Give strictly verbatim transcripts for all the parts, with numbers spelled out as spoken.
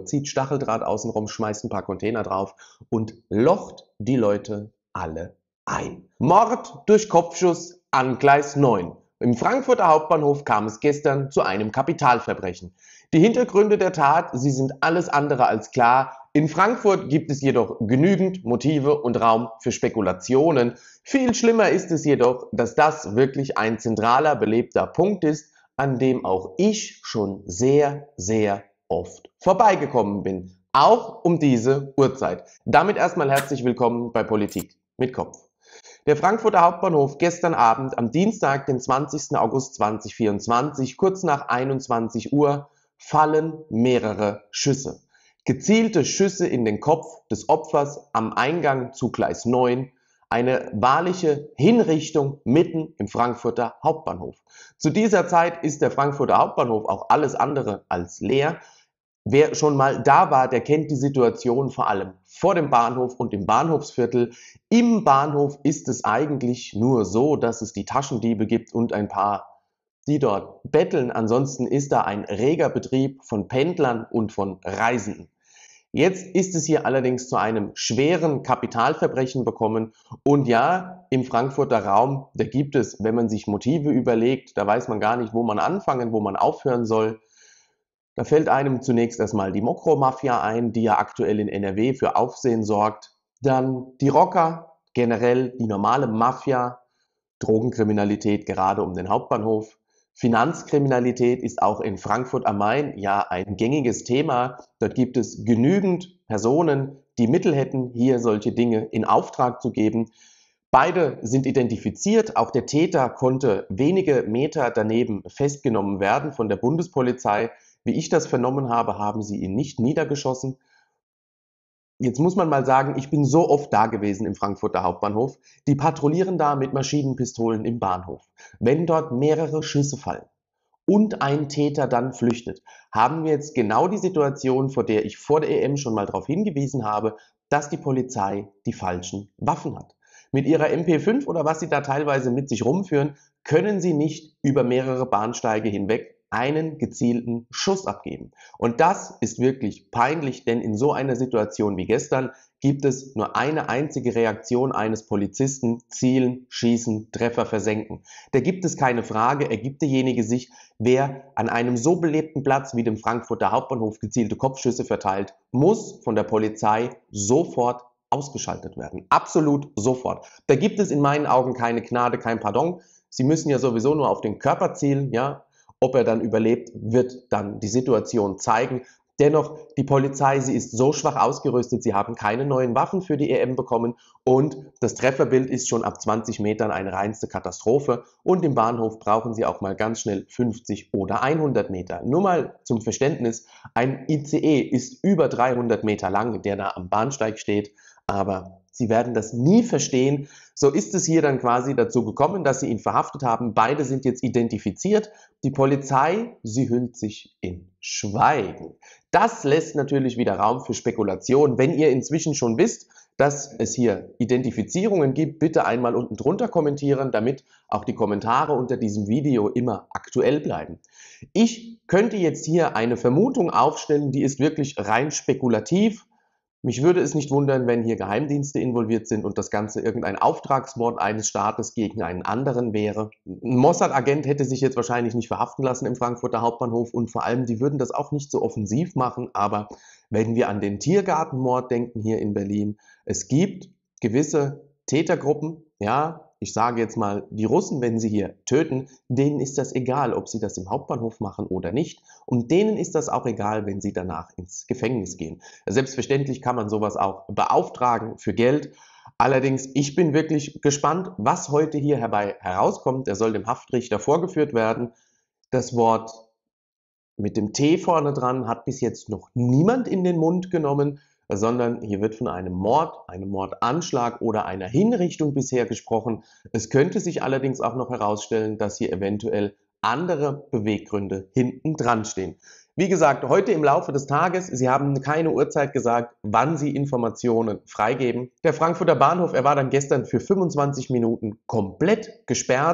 Uhr, zieht Stacheldraht außenrum, schmeißt ein paar Container drauf und locht die Leute alle ein. Mord durch Kopfschuss an Gleis neun. Im Frankfurter Hauptbahnhof kam es gestern zu einem Kapitalverbrechen. Die Hintergründe der Tat, sie sind alles andere als klar. In Frankfurt gibt es jedoch genügend Motive und Raum für Spekulationen. Viel schlimmer ist es jedoch, dass das wirklich ein zentraler, belebter Punkt ist, an dem auch ich schon sehr, sehr oft vorbeigekommen bin. Auch um diese Uhrzeit. Damit erstmal herzlich willkommen bei Politik mit Kopf. Der Frankfurter Hauptbahnhof gestern Abend am Dienstag, den zwanzigsten August zweitausendvierundzwanzig, kurz nach einundzwanzig Uhr, fallen mehrere Schüsse. Gezielte Schüsse in den Kopf des Opfers am Eingang zu Gleis neun. Eine wahrliche Hinrichtung mitten im Frankfurter Hauptbahnhof. Zu dieser Zeit ist der Frankfurter Hauptbahnhof auch alles andere als leer. Wer schon mal da war, der kennt die Situation vor allem vor dem Bahnhof und im Bahnhofsviertel. Im Bahnhof ist es eigentlich nur so, dass es die Taschendiebe gibt und ein paar, die dort betteln. Ansonsten ist da ein reger Betrieb von Pendlern und von Reisenden. Jetzt ist es hier allerdings zu einem schweren Kapitalverbrechen gekommen. Und ja, im Frankfurter Raum, da gibt es, wenn man sich Motive überlegt, da weiß man gar nicht, wo man anfangen, wo man aufhören soll. Da fällt einem zunächst erstmal die Mokro-Mafia ein, die ja aktuell in N R W für Aufsehen sorgt. Dann die Rocker, generell die normale Mafia, Drogenkriminalität gerade um den Hauptbahnhof. Finanzkriminalität ist auch in Frankfurt am Main ja ein gängiges Thema. Dort gibt es genügend Personen, die Mittel hätten, hier solche Dinge in Auftrag zu geben. Beide sind identifiziert. Auch der Täter konnte wenige Meter daneben festgenommen werden von der Bundespolizei. Wie ich das vernommen habe, haben sie ihn nicht niedergeschossen. Jetzt muss man mal sagen, ich bin so oft da gewesen im Frankfurter Hauptbahnhof. Die patrouillieren da mit Maschinenpistolen im Bahnhof. Wenn dort mehrere Schüsse fallen und ein Täter dann flüchtet, haben wir jetzt genau die Situation, vor der ich vor der E M schon mal darauf hingewiesen habe, dass die Polizei die falschen Waffen hat. Mit ihrer M P fünf oder was sie da teilweise mit sich rumführen, können sie nicht über mehrere Bahnsteige hinweg einen gezielten Schuss abgeben. Und das ist wirklich peinlich, denn in so einer Situation wie gestern gibt es nur eine einzige Reaktion eines Polizisten: zielen, schießen, Treffer versenken. Da gibt es keine Frage, ergibt derjenige sich, wer an einem so belebten Platz wie dem Frankfurter Hauptbahnhof gezielte Kopfschüsse verteilt, muss von der Polizei sofort ausgeschaltet werden. Absolut sofort. Da gibt es in meinen Augen keine Gnade, kein Pardon. Sie müssen ja sowieso nur auf den Körper zielen, ja. Ob er dann überlebt, wird dann die Situation zeigen. Dennoch, die Polizei, sie ist so schwach ausgerüstet, sie haben keine neuen Waffen für die E M bekommen und das Trefferbild ist schon ab zwanzig Metern eine reinste Katastrophe und im Bahnhof brauchen sie auch mal ganz schnell fünfzig oder hundert Meter. Nur mal zum Verständnis, ein I C E ist über dreihundert Meter lang, der da am Bahnsteig steht, aber Sie werden das nie verstehen. So ist es hier dann quasi dazu gekommen, dass sie ihn verhaftet haben. Beide sind jetzt identifiziert. Die Polizei, sie hüllt sich in Schweigen. Das lässt natürlich wieder Raum für Spekulation. Wenn ihr inzwischen schon wisst, dass es hier Identifizierungen gibt, bitte einmal unten drunter kommentieren, damit auch die Kommentare unter diesem Video immer aktuell bleiben. Ich könnte jetzt hier eine Vermutung aufstellen, die ist wirklich rein spekulativ. Mich würde es nicht wundern, wenn hier Geheimdienste involviert sind und das Ganze irgendein Auftragsmord eines Staates gegen einen anderen wäre. Ein Mossad-Agent hätte sich jetzt wahrscheinlich nicht verhaften lassen im Frankfurter Hauptbahnhof und vor allem, die würden das auch nicht so offensiv machen. Aber wenn wir an den Tiergartenmord denken hier in Berlin, es gibt gewisse Tätergruppen, ja, ich sage jetzt mal, die Russen, wenn sie hier töten, denen ist das egal, ob sie das im Hauptbahnhof machen oder nicht. Und denen ist das auch egal, wenn sie danach ins Gefängnis gehen. Selbstverständlich kann man sowas auch beauftragen für Geld. Allerdings, ich bin wirklich gespannt, was heute hier herbei herauskommt. Er soll dem Haftrichter vorgeführt werden. Das Wort mit dem T vorne dran hat bis jetzt noch niemand in den Mund genommen, sondern hier wird von einem Mord, einem Mordanschlag oder einer Hinrichtung bisher gesprochen. Es könnte sich allerdings auch noch herausstellen, dass hier eventuell andere Beweggründe hinten dran stehen. Wie gesagt, heute im Laufe des Tages, Sie haben keine Uhrzeit gesagt, wann Sie Informationen freigeben. Der Frankfurter Bahnhof, er war dann gestern für fünfundzwanzig Minuten komplett gesperrt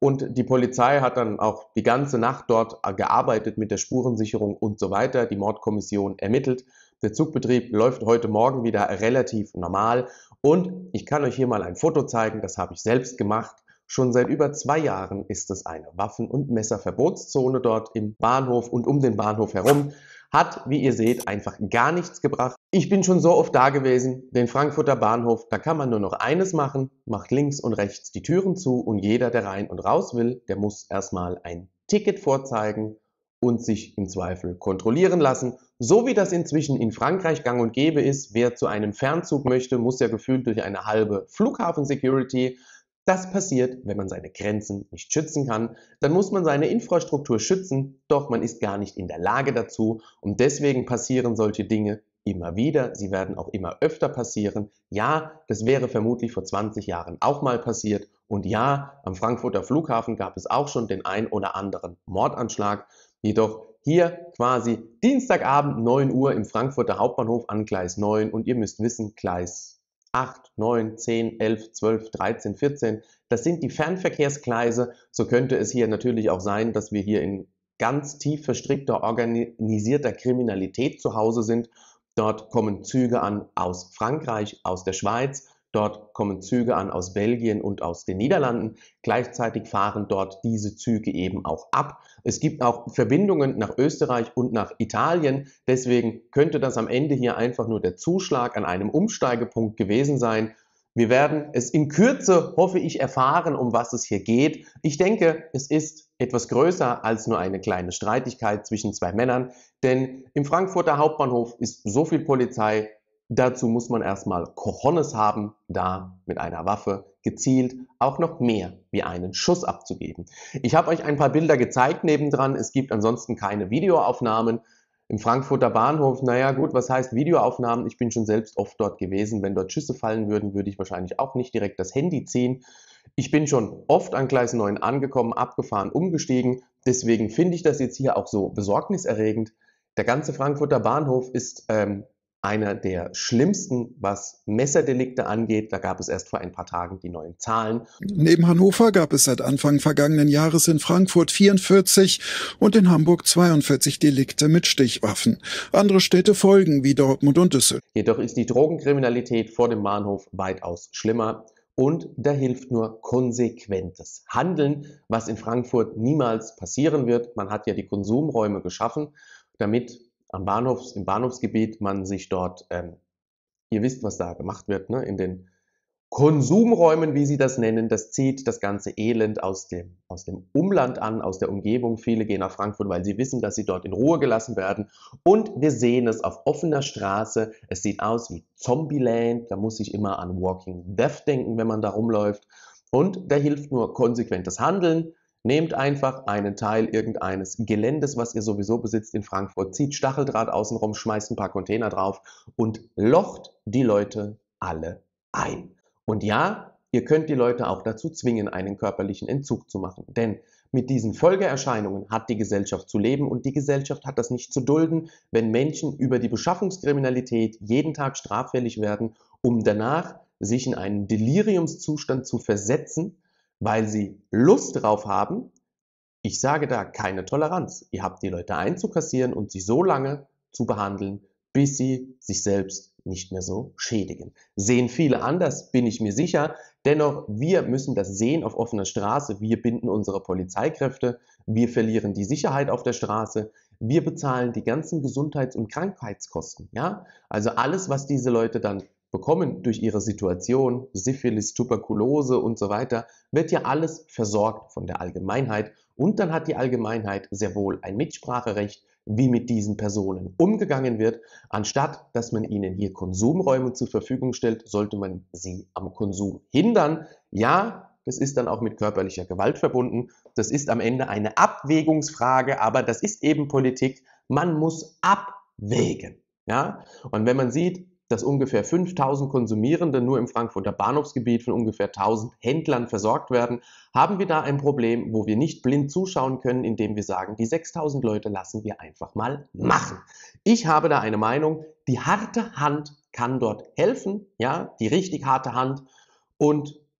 Und die Polizei hat dann auch die ganze Nacht dort gearbeitet mit der Spurensicherung und so weiter. Die Mordkommission ermittelt. Der Zugbetrieb läuft heute Morgen wieder relativ normal. Und ich kann euch hier mal ein Foto zeigen, das habe ich selbst gemacht. Schon seit über zwei Jahren ist es eine Waffen- und Messerverbotszone dort im Bahnhof und um den Bahnhof herum. Hat, wie ihr seht, einfach gar nichts gebracht. Ich bin schon so oft da gewesen, den Frankfurter Bahnhof, da kann man nur noch eines machen, macht links und rechts die Türen zu und jeder, der rein und raus will, der muss erstmal ein Ticket vorzeigen und sich im Zweifel kontrollieren lassen. So wie das inzwischen in Frankreich gang und gäbe ist, wer zu einem Fernzug möchte, muss ja gefühlt durch eine halbe Flughafen-Security. Das passiert, wenn man seine Grenzen nicht schützen kann. Dann muss man seine Infrastruktur schützen, doch man ist gar nicht in der Lage dazu. Und deswegen passieren solche Dinge immer wieder. Sie werden auch immer öfter passieren. Ja, das wäre vermutlich vor zwanzig Jahren auch mal passiert. Und ja, am Frankfurter Flughafen gab es auch schon den ein oder anderen Mordanschlag. Jedoch hier quasi Dienstagabend neun Uhr im Frankfurter Hauptbahnhof an Gleis neun. Und ihr müsst wissen, Gleis acht, neun, zehn, elf, zwölf, dreizehn, vierzehn, das sind die Fernverkehrsgleise. So könnte es hier natürlich auch sein, dass wir hier in ganz tief verstrickter, organisierter Kriminalität zu Hause sind. Dort kommen Züge an aus Frankreich, aus der Schweiz. Dort kommen Züge an aus Belgien und aus den Niederlanden. Gleichzeitig fahren dort diese Züge eben auch ab. Es gibt auch Verbindungen nach Österreich und nach Italien. Deswegen könnte das am Ende hier einfach nur der Zuschlag an einem Umsteigepunkt gewesen sein. Wir werden es in Kürze, hoffe ich, erfahren, um was es hier geht. Ich denke, es ist etwas größer als nur eine kleine Streitigkeit zwischen zwei Männern. Denn im Frankfurter Hauptbahnhof ist so viel Polizei. Dazu muss man erstmal Cojones haben, da mit einer Waffe gezielt auch noch mehr wie einen Schuss abzugeben. Ich habe euch ein paar Bilder gezeigt nebendran. Es gibt ansonsten keine Videoaufnahmen. Im Frankfurter Bahnhof, naja gut, was heißt Videoaufnahmen? Ich bin schon selbst oft dort gewesen. Wenn dort Schüsse fallen würden, würde ich wahrscheinlich auch nicht direkt das Handy ziehen. Ich bin schon oft an Gleis neun angekommen, abgefahren, umgestiegen. Deswegen finde ich das jetzt hier auch so besorgniserregend. Der ganze Frankfurter Bahnhof ist ähm, einer der schlimmsten, was Messerdelikte angeht. Da gab es erst vor ein paar Tagen die neuen Zahlen. Neben Hannover gab es seit Anfang vergangenen Jahres in Frankfurt vierundvierzig und in Hamburg zweiundvierzig Delikte mit Stichwaffen. Andere Städte folgen, wie Dortmund und Düsseldorf. Jedoch ist die Drogenkriminalität vor dem Bahnhof weitaus schlimmer. Und da hilft nur konsequentes Handeln, was in Frankfurt niemals passieren wird. Man hat ja die Konsumräume geschaffen, damit am Bahnhofs, im Bahnhofsgebiet man sich dort, ähm, ihr wisst, was da gemacht wird, ne? In den Konsumräumen, wie sie das nennen, das zieht das ganze Elend aus dem, aus dem Umland an, aus der Umgebung. Viele gehen nach Frankfurt, weil sie wissen, dass sie dort in Ruhe gelassen werden. Und wir sehen es auf offener Straße. Es sieht aus wie Zombieland. Da muss ich immer an Walking Death denken, wenn man da rumläuft. Und da hilft nur konsequentes Handeln. Nehmt einfach einen Teil irgendeines Geländes, was ihr sowieso besitzt in Frankfurt, zieht Stacheldraht außenrum, schmeißt ein paar Container drauf und locht die Leute alle ein. Und ja, ihr könnt die Leute auch dazu zwingen, einen körperlichen Entzug zu machen. Denn mit diesen Folgeerscheinungen hat die Gesellschaft zu leben und die Gesellschaft hat das nicht zu dulden, wenn Menschen über die Beschaffungskriminalität jeden Tag straffällig werden, um danach sich in einen Deliriumszustand zu versetzen, weil sie Lust drauf haben. Ich sage da keine Toleranz. Ihr habt die Leute einzukassieren und sie so lange zu behandeln, bis sie sich selbst nicht mehr so schädigen. Sehen viele anders, bin ich mir sicher. Dennoch, wir müssen das sehen auf offener Straße. Wir binden unsere Polizeikräfte. Wir verlieren die Sicherheit auf der Straße. Wir bezahlen die ganzen Gesundheits- und Krankheitskosten. Ja? Also alles, was diese Leute dann bekommen durch ihre Situation, Syphilis, Tuberkulose und so weiter, wird ja alles versorgt von der Allgemeinheit. Und dann hat die Allgemeinheit sehr wohl ein Mitspracherecht, wie mit diesen Personen umgegangen wird. Anstatt dass man ihnen hier Konsumräume zur Verfügung stellt, sollte man sie am Konsum hindern. Ja, das ist dann auch mit körperlicher Gewalt verbunden. Das ist am Ende eine Abwägungsfrage, aber das ist eben Politik. Man muss abwägen. Ja? Und wenn man sieht, dass ungefähr fünftausend Konsumierende nur im Frankfurter Bahnhofsgebiet von ungefähr tausend Händlern versorgt werden, haben wir da ein Problem, wo wir nicht blind zuschauen können, indem wir sagen, die sechstausend Leute lassen wir einfach mal machen. Ich habe da eine Meinung, die harte Hand kann dort helfen, ja, die richtig harte Hand, und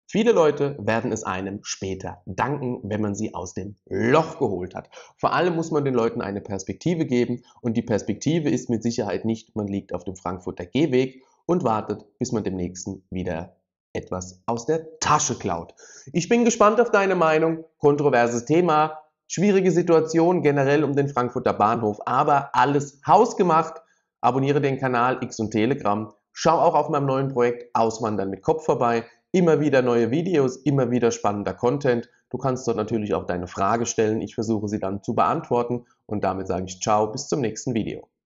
Viele Leute werden es einem später danken, wenn man sie aus dem Loch geholt hat. Vor allem muss man den Leuten eine Perspektive geben und die Perspektive ist mit Sicherheit nicht, man liegt auf dem Frankfurter Gehweg und wartet, bis man dem Nächsten wieder etwas aus der Tasche klaut. Ich bin gespannt auf deine Meinung. Kontroverses Thema, schwierige Situation generell um den Frankfurter Bahnhof, aber alles hausgemacht. Abonniere den Kanal X und Telegram. Schau auch auf meinem neuen Projekt Auswandern mit Kopf vorbei. Immer wieder neue Videos, immer wieder spannender Content. Du kannst dort natürlich auch deine Frage stellen. Ich versuche sie dann zu beantworten und damit sage ich ciao, bis zum nächsten Video.